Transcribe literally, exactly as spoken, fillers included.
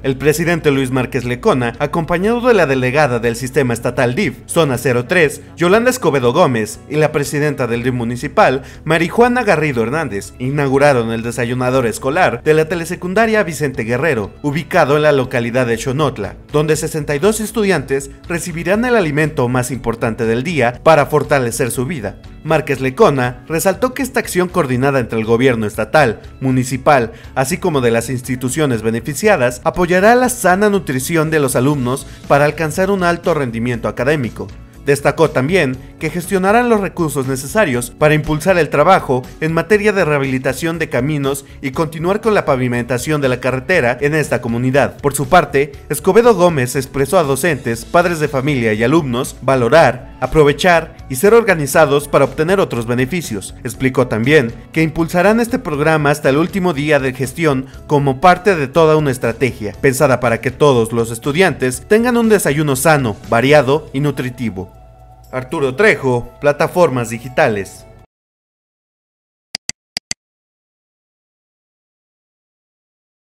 El presidente Luis Márquez Lecona, acompañado de la delegada del sistema estatal D I F, Zona cero tres, Yolanda Escobedo Gómez, y la presidenta del D I F municipal, Marijuana Garrido Hernández, inauguraron el desayunador escolar de la telesecundaria Vicente Guerrero, ubicado en la localidad de Xonotla, donde sesenta y dos estudiantes recibirán el alimento más importante del día para fortalecer su vida. Márquez Lecona resaltó que esta acción coordinada entre el gobierno estatal, municipal, así como de las instituciones beneficiadas, apoyará la sana nutrición de los alumnos para alcanzar un alto rendimiento académico. Destacó también que gestionarán los recursos necesarios para impulsar el trabajo en materia de rehabilitación de caminos y continuar con la pavimentación de la carretera en esta comunidad. Por su parte, Escobedo Gómez expresó a docentes, padres de familia y alumnos valorar, aprovechar y ser organizados para obtener otros beneficios. Explicó también que impulsarán este programa hasta el último día de gestión como parte de toda una estrategia, pensada para que todos los estudiantes tengan un desayuno sano, variado y nutritivo. Arturo Trejo, Plataformas Digitales.